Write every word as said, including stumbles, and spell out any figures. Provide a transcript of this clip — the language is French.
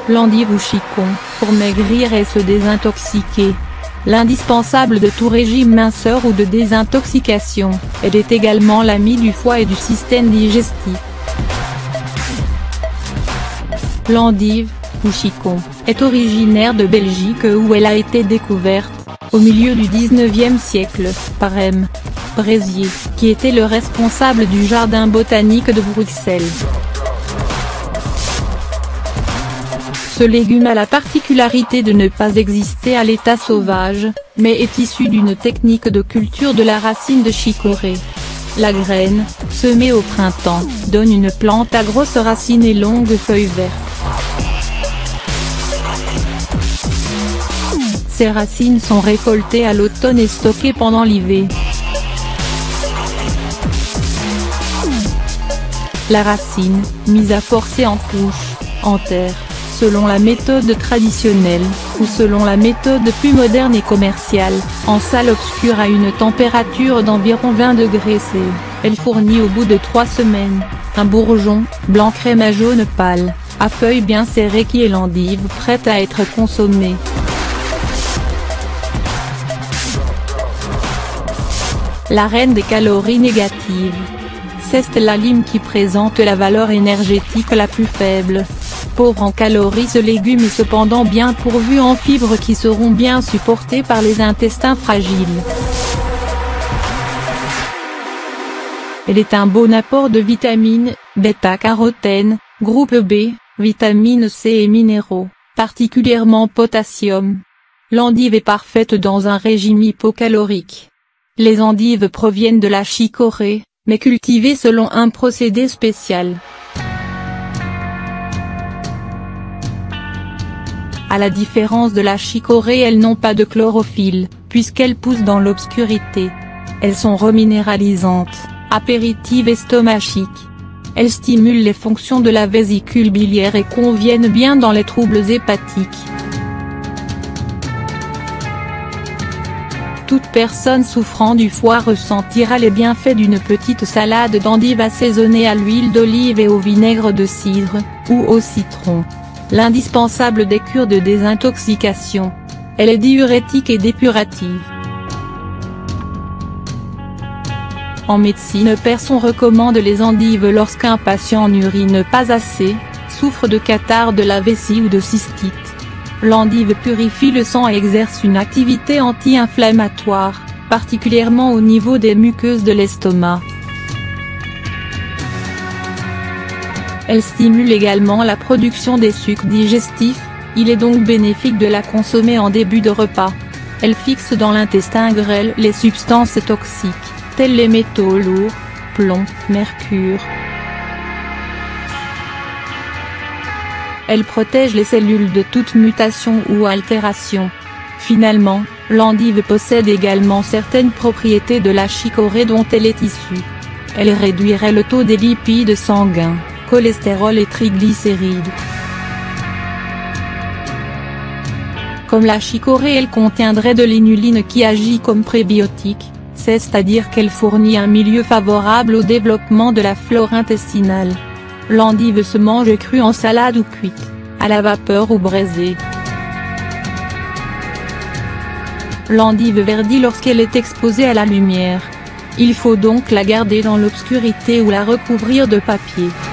l'endive ou chicon, pour maigrir et se désintoxiquer. L'indispensable de tout régime minceur ou de désintoxication, elle est également l'amie du foie et du système digestif. L'endive, ou chicon, est originaire de Belgique où elle a été découverte, au milieu du dix-neuvième siècle, par M. Brézier, qui était le responsable du jardin botanique de Bruxelles. Ce légume a la particularité de ne pas exister à l'état sauvage, mais est issu d'une technique de culture de la racine de chicorée. La graine, semée au printemps, donne une plante à grosses racines et longues feuilles vertes. Ces racines sont récoltées à l'automne et stockées pendant l'hiver. La racine, mise à forcer en couche, en terre, selon la méthode traditionnelle, ou selon la méthode plus moderne et commerciale, en salle obscure à une température d'environ vingt degrés C, elle fournit au bout de trois semaines, un bourgeon, blanc crème à jaune pâle, à feuilles bien serrées qui est l'endive prête à être consommée. La reine des calories négatives. C'est la lime qui présente la valeur énergétique la plus faible. Pauvre en calories, ce légume est cependant bien pourvu en fibres qui seront bien supportées par les intestins fragiles. Elle est un bon apport de vitamines, bêta-carotène, groupe B, vitamine C et minéraux, particulièrement potassium. L'endive est parfaite dans un régime hypocalorique. Les endives proviennent de la chicorée, mais cultivées selon un procédé spécial. À la différence de la chicorée, elles n'ont pas de chlorophylle, puisqu'elles poussent dans l'obscurité. Elles sont reminéralisantes, apéritives et stomachiques. Elles stimulent les fonctions de la vésicule biliaire et conviennent bien dans les troubles hépatiques. Toute personne souffrant du foie ressentira les bienfaits d'une petite salade d'endive assaisonnée à l'huile d'olive et au vinaigre de cidre, ou au citron. L'indispensable des cures de désintoxication. Elle est diurétique et dépurative. En médecine perse, on recommande les endives lorsqu'un patient n'urine pas assez, souffre de catarrhe de la vessie ou de cystite. L'endive purifie le sang et exerce une activité anti-inflammatoire, particulièrement au niveau des muqueuses de l'estomac. Elle stimule également la production des sucs digestifs, il est donc bénéfique de la consommer en début de repas. Elle fixe dans l'intestin grêle les substances toxiques, telles les métaux lourds, plomb, mercure. Elle protège les cellules de toute mutation ou altération. Finalement, l'endive possède également certaines propriétés de la chicorée dont elle est issue. Elle réduirait le taux des lipides sanguins, cholestérol et triglycérides. Comme la chicorée, elle contiendrait de l'inuline qui agit comme prébiotique, c'est-à-dire qu'elle fournit un milieu favorable au développement de la flore intestinale. L'endive se mange crue en salade ou cuite, à la vapeur ou braisée. L'endive verdit lorsqu'elle est exposée à la lumière. Il faut donc la garder dans l'obscurité ou la recouvrir de papier.